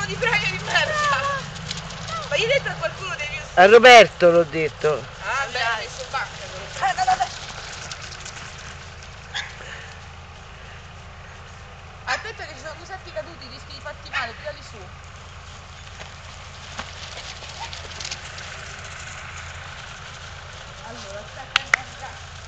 di premio di merda. Ma gli hai detto a qualcuno devi usare? A Roberto l'ho detto. Ah, beh, hai messo in banca. Aspetta che ci sono 2 sacchi caduti, rischi di farti male, tirali su. Allora, aspetta,